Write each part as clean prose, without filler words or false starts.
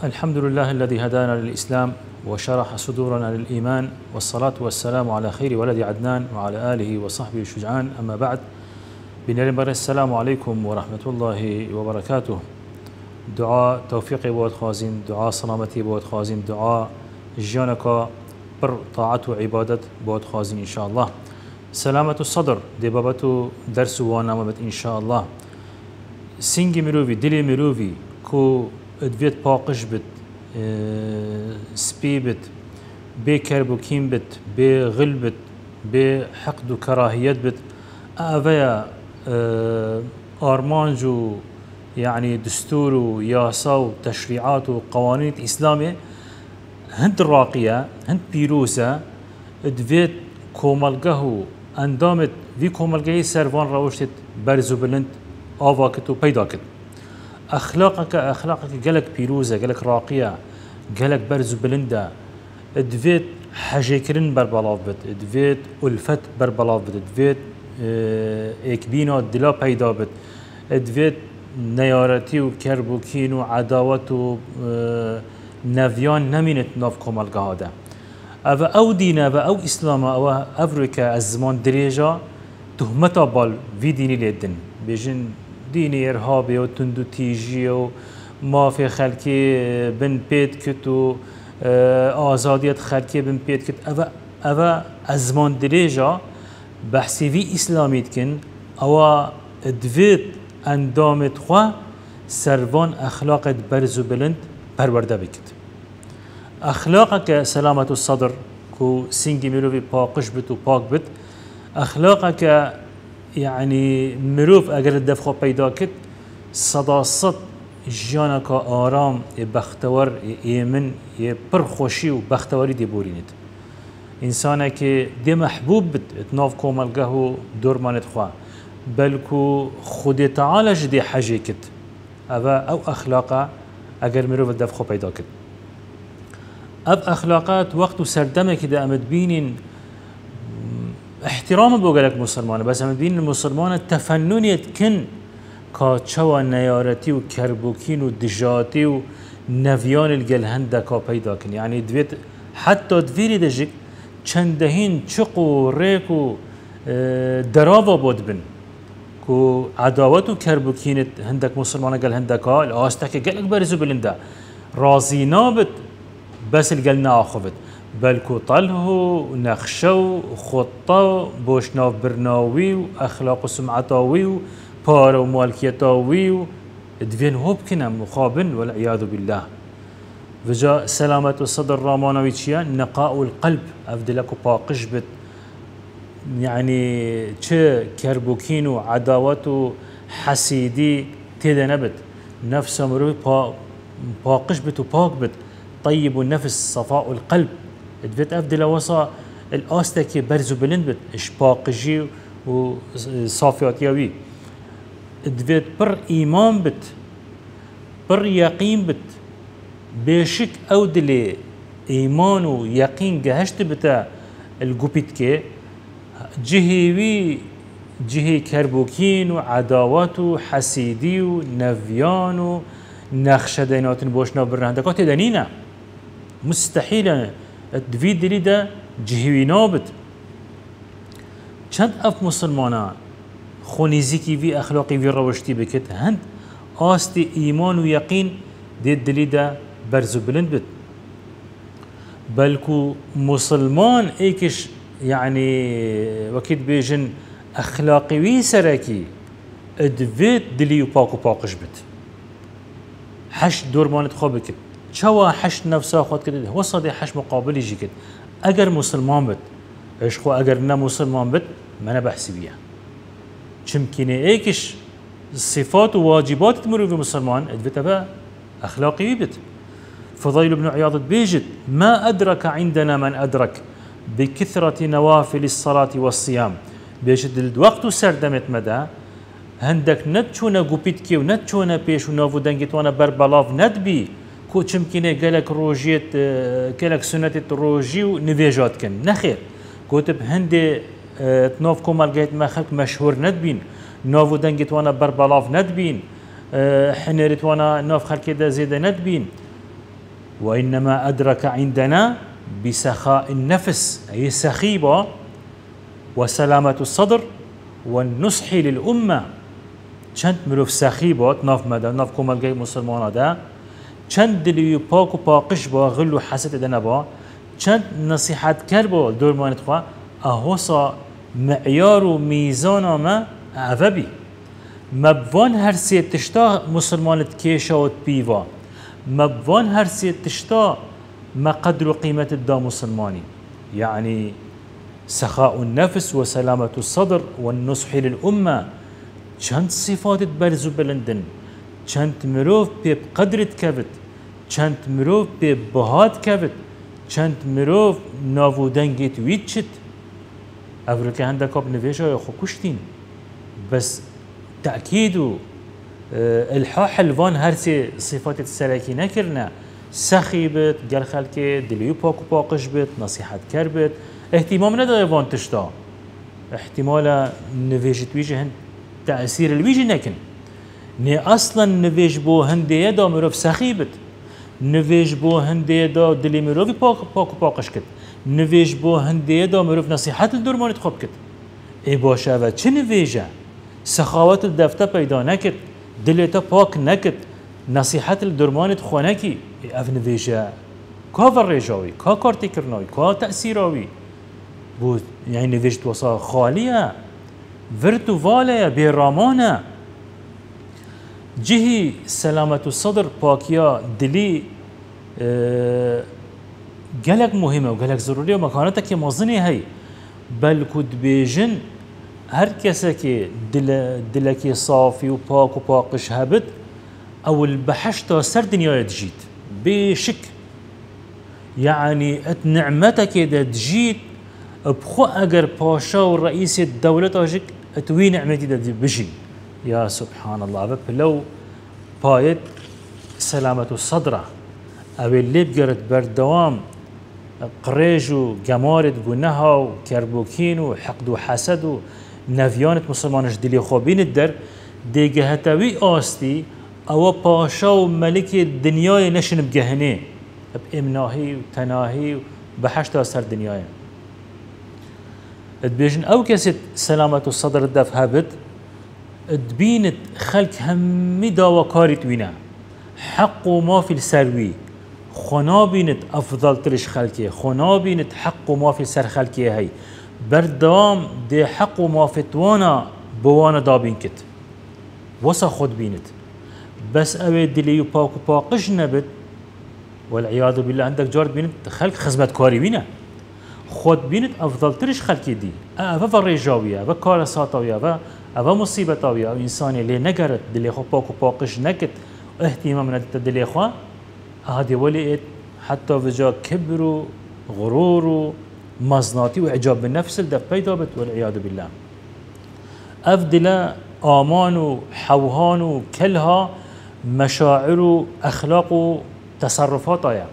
الحمد لله الذي هدانا للإسلام وشرح صدورنا للإيمان، والصلاة والسلام على خير ولد عدنان وعلى آله وصحبه الشجعان. أما بعد، بنرمبر السلام عليكم ورحمة الله وبركاته. دعاء توفيقي بود خازين، دعاء سلامتي بود خازين، دعاء جانك بر طاعة وعبادة بود خازين إن شاء الله. سلامة الصدر دي بابتو درس وانامت إن شاء الله. سنگ مروفي دلي مروفي كو ادویت پاقش بد، سپی بد، به کربوکیم بد، به غل بد، به حقد و کراهیت بد. اویا آرمانجو يعني دستور و ياسا و تشريعات و قوانين إسلامية هند راقية هند بيروسة ادویت کوملگه اندامت وی کوملگه سروان روشت برزو بلند آواکت و پیدا کت. أخلاقك جلك بيروزة جلك راقية جلك برز بلندا ادفيت حجيكرن بربلاف بت ادفيت ألفت بربلاف بت ادفيت اكبينا دلا بيدا بت ادفيت نيارتي وكربوكين وعداوت نفيان نمينت نافكم الجهادة أو دينا أو إسلام أو أفريقيا الزمان دريجة تهمتها بال في ديني ليدن بيجن ديني إرهابي وتندو تيجي وما في خلقي بن بيت كتو آزادية خلقي بن بيت كت أبا أزمان دريجة بحثي في إسلامي كن أو دويت أندامت خوا سروان أخلاق برزو بلند برورده بكت. أخلاقك سلامة الصدر كو سنجي ملوفي باقش بت و باق بت. أخلاقك يعني مروف اگر دفخو پیدا کت صداصت جانك آرام بختور ایمن پر خوشی و بختوری دی بورینید. انسانه که دی محبوب بد اتناف کوملگه و دورمانت خواه بلکو خود تعالی جدی حاجه کت او اخلاقه اگر مروف دفخو پیدا کت. اب اخلاقات وقت سردمه که دا امد بینین احترام بوجلك مسلمان بس هم بين المسلمان التفننيت كن كاتشوا نيارتي وكربوكين ودجاتي ونفيان الجلهندا كابيدا كن يعني دويت حتى دويري دجك چندهين چقو ريكو درافا بود بن كو عداوت وكربوكين هندك مسلمان جلهندا كا الاستك جلك برزو بلندا راضي نابت بس الجلنا اخفت بلكو طله ونخشو خطة بوشناف برناوي وأخلاق وسمعتاوي وبار ومالكيتاوي ودفين هوبكنا مخابن والعياذ بالله. وجاء سلامة الصدر رامانوي تشيا نقاء القلب أفدلكو باقش بت يعني تش كربوكين وعداوات حسيدي تيدا نبت نفس مروي باقش بت وباق بت طيب النفس صفاء القلب ادفت افدل وصا الاستك برزو بلند بت اشباقجي وصافياتيوي ادفت بر ايمان بت بر يقين بت بشك اودلي ايمان ويقين جهشت بتا الجوبيتكي جهيوي جهي كربوكين وعداوات وحسيدي ونفيان ونخشدينات بوشنا برهندكات دنينا مستحيل الدفيد دلي ده جهوي نابت چند اف مسلمانا خونيزيكي في اخلاقي في روشتي بكت هند آستي ايمان ويقين دي دلي ده برزو بلند بت بلكو مسلمان ايكش يعني وكيد بيجن اخلاقي وي سراكي ادفيت دلي وباكو باقش بت حش دورمانت خواب بكت شوا حش نفسه خود كده هو صدي حش مقابل يجي كده اگر مسلمان بد ايش خو اگر نه مسلمان بد ما انا بحسي بيها چمكينه ايكش صفات وواجبات تمر في مسلمان ادبتها اخلاقي بد. فضيل بن عياض بيجت ما ادرك عندنا من ادرك بكثرة نوافل الصلاة والصيام بيجت الوقت سردمت مدى هندك نتشونا قوبيتكي ونتشونا بيش ونافو دنجتوانا بربلاف ندبي كو چمكينه قالك روجيت قالك سنة روجي ونفيجات كن نخير كتب هندي تنوف كومال جيت ما خلق مشهور ندبين نافو دنجت وانا بربلاف ندبين حنرت وانا ناف خلق دا زيدا ندبين وإنما أدرك عندنا بسخاء النفس أي سخيبة وسلامة الصدر والنصح للأمة. چند مروف سخيبة ناف مدى ناف كمال جاي مسلمان هذا چند دليو باك و باقش با غل و حسد دنا با چند نصيحت كر با دور ما نتخوا أهوصا معيار و ميزان ما عفبي مبوان هر سي تشتا مسلمان كيشا و بيوا مبوان هر سي تشتا ما قدر قيمة الدا مسلماني يعني سخاء النفس وسلامة الصدر والنصح للأمة چند صفات برزو بلندن چند مروف به قدرت كبت چند مروف به بهات كبت چند مروف ناودنگیت ویچت افریقا هندکا بنویجا خو کشتین بس تأكيد الحاح الوان هرسي صفات السلاكي نكرنا سخي بت قال خلكي دليو باكو باقش بت نصيحة كربت اهتمام ندى وان تشتا احتمالا نويجت ويجي هن تأثير الويجي نكن ني اصلا نويج بو هندية دا مروف سخي بت نويج بو هندية دا دلي مروفي باكو باقش كت نويج بو هندية دا مروف نصيحة الدرمان تخب كت اي باشا و چه نويجه سخاوت الدفته پیدا نکد دلتا پاک نکد نصیحت الدرمانت خوانکی اف نویجه کا ورجاوی کا کارتی کرناوی کا تأثیراوی بود یعنی نویجت وصا خالیه ورتو والیا بیرامانه جهی سلامت الصدر پاکیا دلی گلک مهمه و گلک ضروری و مکانتا که مازنی هی بل کد بیجن هر کسی که دلکی صافی و پاک و پاکش هبت او البحش تا سر دنیا تجید بشك يعني نعمتك دا تجید بخو اگر پاشا و رئیس الدولة اجك اتوي نعمتي دا بجي يا سبحان الله بلو بايت سلامة الصدر او اللي بقرت بردوام قريج و جمارت گناها و كربوكين و حقد و حسد و نفيانت مسلمانش دلي خوبين الدر ديگه هتوي آستي او پاشا و ملك الدنيا نشن بجهنه بامناهي و تناهي و بحشت اثر دنيا ادبيجن او كسيت سلامة الصدر الدف هابت ادبينت خلق همي داوا كاري توينا حق ما في السروي خنابينت افضل ترش خلقي خنابينت حق ما في سر خلقي هي بردام دي حق ما فتوانا بوانا دابين كت وسا خود بينت بس اوي دليو باكو باقش نبت والعياذ بالله عندك جارد بينت خلق خزمت كاري بينا خود بينت افضل ترش خلقي دي افا فريجاوية افا كارساتاوية افا مصيبتاوية او انساني اللي نقرت دلي خو باكو باقش نكت اهتمام ندت دلي خوا هذه ولقيت حتى وجا كبر غرور مزناتي واعجاب بالنفس الدف بيدابت والعياذ بالله افضل امان حوهان كلها مشاعر اخلاق تصرفات آیا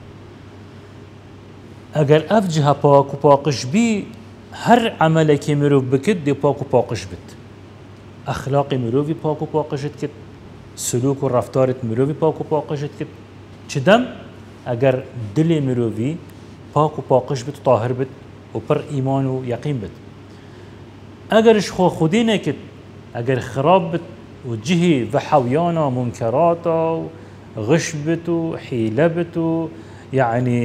اگر افجها پاک و پاکش بی هر عمل که مروف بکد دی پاک و پاکش بید اخلاق مروفی پاک و پاکشت کد سلوک و رفتارت مروفی پاک و پاکشت کد چدم اگر دل مروفی پاک و پاکش بید طاهر بید و پر ایمان و یقین بید اگرش خودی نکد اگر خراب بید و جهی و حویانا منکراتا و غش بید و حیله بید و يعني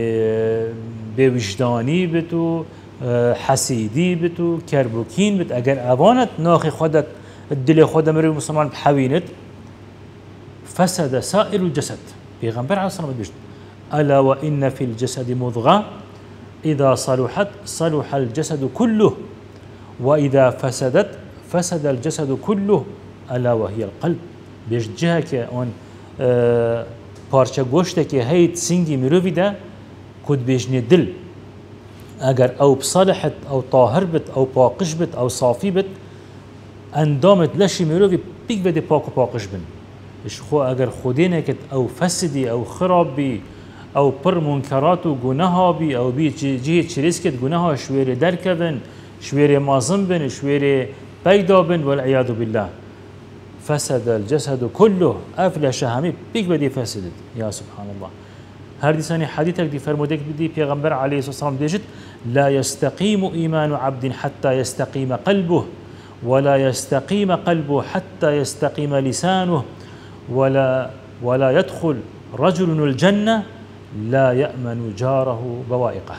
بوجداني بتو حسيدي بتو كربوكين بت اگر اوانت ناخي خودت الدل خود مري مسلمان بحوينت فسد سائر الجسد پیغمبر عليه الصلاه والسلام الا وان في الجسد مضغه اذا صلحت صلح الجسد كله واذا فسدت فسد الجسد كله الا وهي القلب بيش جهه اون پارچه گوشته که هیت سنگی مروی ده کد بیجنی دل اگر او بصالحت او طاهر بت او پاقش بت او صافی بت اندامت لشی مروی بیگ بده پاک و پاقش بن اش خو اگر خودی نکت او فسدی او خراب بی او پر منکرات و گناه بی او بی جهی چریز کت گناه شویر درکبن شویر مازم بن شویر پیدا بن والعیاذ بالله فسد الجسد كله أفلش همي بيك بدي فسدت يا سبحان الله هر ديساني حديثك دي فرمودك بدي پیغمبر عليه الصلاة والسلام ديجت لا يستقيم إيمان عبد حتى يستقيم قلبه ولا يستقيم قلبه حتى يستقيم لسانه ولا يدخل رجل الجنة لا يأمن جاره بوائقه.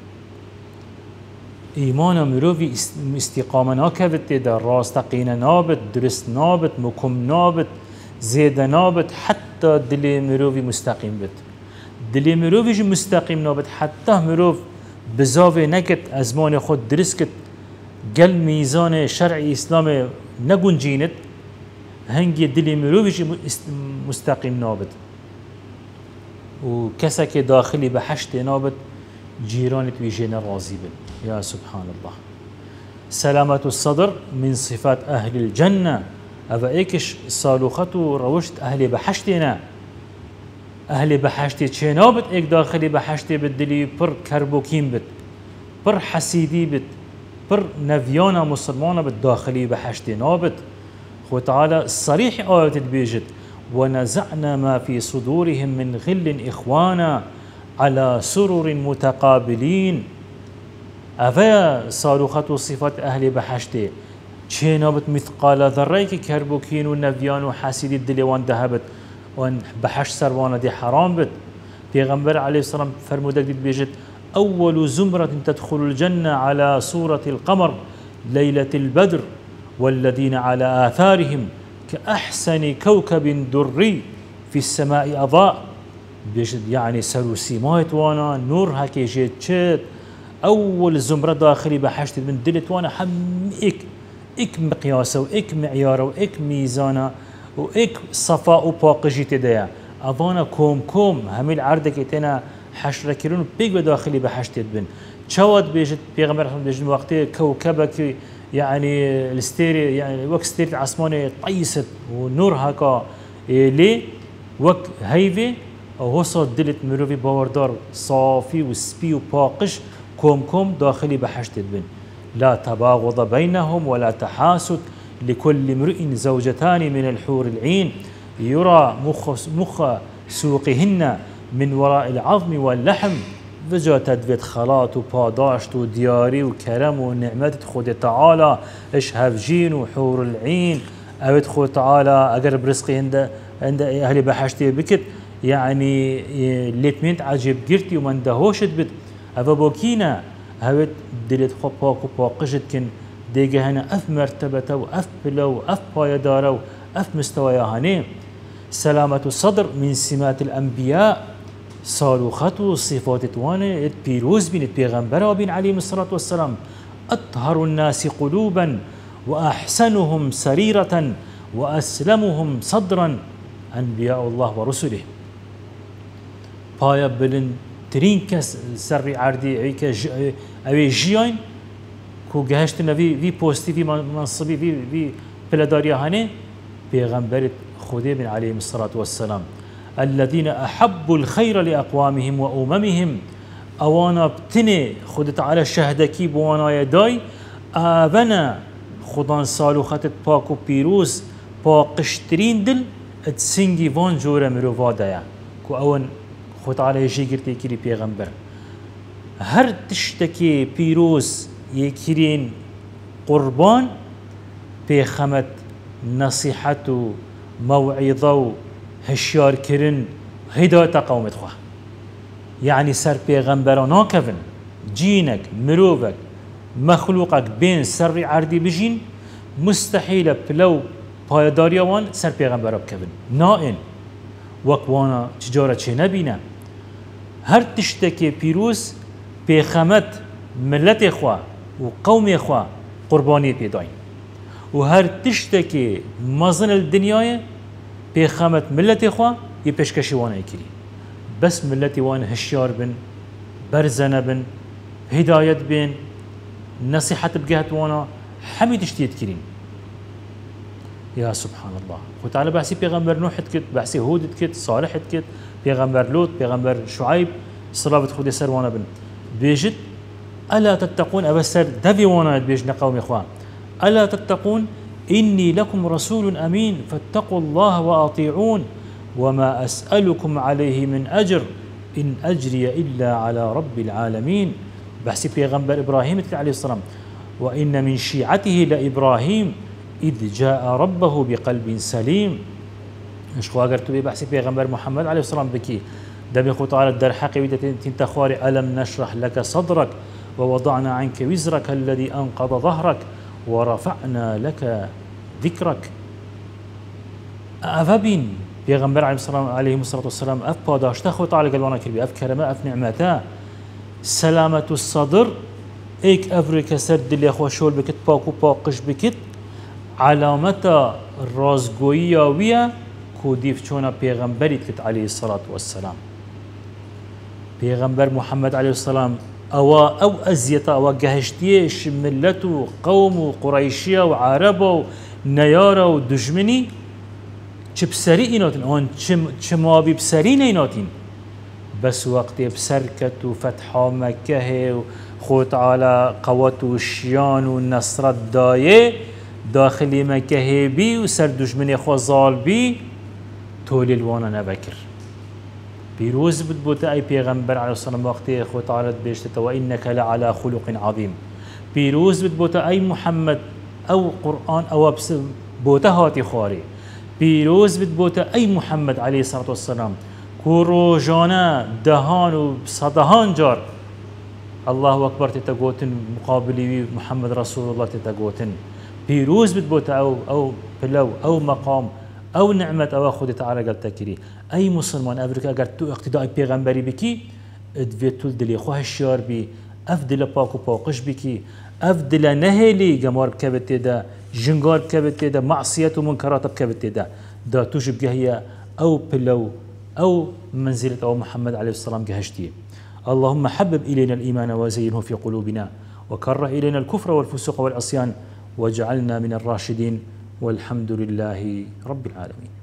إيمان مروفي استقامة ناكبت دا راستقين نابت درست نابت مكم نابت زيد نابت حتى دل مروفي مستقيم بت. دل مروفي جو مستقيم نابت حتى مروف بزاوه نكت ازمان خود درست كت قل ميزان شرعي اسلام نگون جينت هنگي دل مروفي جو مستقيم نابت وكسك داخلي بحشت نابت جيرانت ويجينا راضي بن. يا سبحان الله. سلامة الصدر من صفات أهل الجنة. أفا إيكش صالوخته روشت أهل بحشتنا. أهل بحشتي تشينابت إيك داخلي بحشتي بالدلي بر كربوكين بت بر حسيدي بت بر نفيانا مسلمانا بالداخلي بحشتي نابت. خو تعالى الصريح آيات بيجت ونزعنا ما في صدورهم من غل إخوانا على سرر متقابلين. أفا صاروخة صفات أهل بحشتي چينابت مثقال ذريك كربوكين ونفيان وحاسد الدليوان ذهبت وان بحش سروانه دي حرام بت. پیغمبر عليه الصلاة والسلام فرمودك دي بيجت أول زمرة تدخل الجنة على صورة القمر ليلة البدر والذين على آثارهم كأحسن كوكب دري في السماء أضاء. بيجد يعني سروسي مايت وانا نور هكي جيت شت أول زمرة داخلي بحشت من دلت وانا حم إك مقياسه وإك معياره وإك ميزانه وإك صفاء وباقجي تدايا أفانا كوم هميل عردك إتنا حشرة كيلون بيق داخلي بحشت بن شود بيجت بيغمبر بيجت وقتي كوكبك يعني الستيري يعني وقت ستيري عصماني طيست ونور هكا ليه وقت هيفي أو هصا دلت مروفي باوردار صافي وسبي وباقش كوم داخلي بحشت بن. لا تباغض بينهم ولا تحاسد لكل امرئ زوجتان من الحور العين يرى مخ سوقهن من وراء العظم واللحم. وجا تدويت خلاط وباداشت ودياري وكرم ونعمت خود تعالى اش هفجين وحور العين اوت خود تعالى اقرب رزقي عند اهل بحشتي بكت يعني ليتمنت عجيب قرتي ومن دهوشت بت افا بوكينا هوت دلت خو باك وباقشت كن ديجا هنا اف مرتبته واف بلو واف بايداره واف مستوى هاني. سلامة الصدر من سمات الانبياء صاروخته صفات توانه بيروز بين البيغمبر بين عليه الصلاة والسلام أطهر الناس قلوبا وأحسنهم سريرة وأسلمهم صدرا أنبياء الله ورسله. بايا بلن ترين كس سر عردي عيك أوي جيان كو جهشتنا في بوستي في منصبي في بلاداريا هاني بيغمبر خدي بن عليه الصلاة والسلام الذين أحبوا الخير لأقوامهم وأممهم أوانا بتني خدت على شهدكي بوانا يداي آبنا خدان سالو خطت باكو بيروز باقشترين دل اتسنجي وان جورا مروفا دايا كو أون خد على جيجرتي كيري بيغمبر هر تشتكي بيروز يكيرين قربان بيخمت نصيحته موعظه هشيار كرن هداية قوم تخوه يعني سر بيغمبرانا كفن جينك مروفك مخلوقك بين سر عردي بجين مستحيل بلو بايداريا وان سر بيغمبرا بكفن نائن وكوانا تجارة چه نبينا هر تشتكي بيروس بيخمت ملت خواه وقوم خواه قرباني بيداين وهر تشتكي مزن الدنيا بيخامت ملتي خوا يبشكشي وانا يكري بس ملتي وانا هشيار بن برزنه بن هداية بن نصيحة بجهت وانا حميد اشتيت كريم. يا سبحان الله وتعالى بحسي بيغمبر نوح كت بحسي هود كت صالح كت بيغمبر لوط بيغمبر شعيب صلابة خودي سر وانا بن بيجت ألا تتقون أبسر دفي وانا بيجنا قوم إخوان ألا تتقون إني لكم رسول أمين فاتقوا الله وأطيعون وما أسألكم عليه من أجر إن أجري إلا على رب العالمين. بحسي بيغمبر إبراهيم عليه السلام وإن من شيعته لإبراهيم إذ جاء ربه بقلب سليم. مش خو اگر تو بحثی پیغمبر محمد علیه السلام بکی دبی خو تعالی در حق ویدت تنت خواري ألم نشرح لك صدرك ووضعنا عنك وزرك الذي أنقض ظهرك ورفعنا لك ذكرك. أفبين پیغمبر عليه الصلاة والسلام أف پاداشته خو تعالی قلوانا كربي أف كرمه أف نعمته سلامة الصدر ايك افريكا سرد اللي اخو شول بكت باكو باقش بكت علامة الرازقوية ويا كوديف شونا پیغمبري كت عليه الصلاة والسلام. پیغمبر محمد عليه السلام او ازيتا او جهشتيش ملته قوم قريشية وعرب ونيارة ودجمني بسري ايناتين هون ما بسري نيناتين بس وقت بسركت وفتحة مكة خوت على قوات وشيان والنصر الداية داخل مكة بي وسر دجمني خوزال بي تولي الوانا نبكر بيروز بتبوت أي پیغمبر عليه الصلاة والسلام وقت تعالى بيشتت وإنك لعلى خلق عظيم. بيروز بتبوت أي محمد أو قرآن أو بوته هاتي خاري. بيروز بتبوت أي محمد عليه الصلاة والسلام كوروجانا دهان وصدهان جار الله أكبر تتقوتن مقابلي محمد رسول الله تتقوتن. بيروز بتبوت أو بلو أو مقام او نعمت او خود تعالى قال تكري اي مسلمان افريقيا اگر تو اقتداء پیغمبری بکی ادویتول دلی خواه الشار بی افدل پاک و پاقش بکی افدل نهلی جمار بكبت دا جنگار بكبت دا معصية ومنكرات بكبت دا توش بجهية او بلو او منزلة او محمد عليه السلام جهشتي. اللهم حبب الينا الايمان وزينه في قلوبنا وكره الينا الكفر والفسوق والعصيان واجعلنا من الراشدين والحمد لله رب العالمين.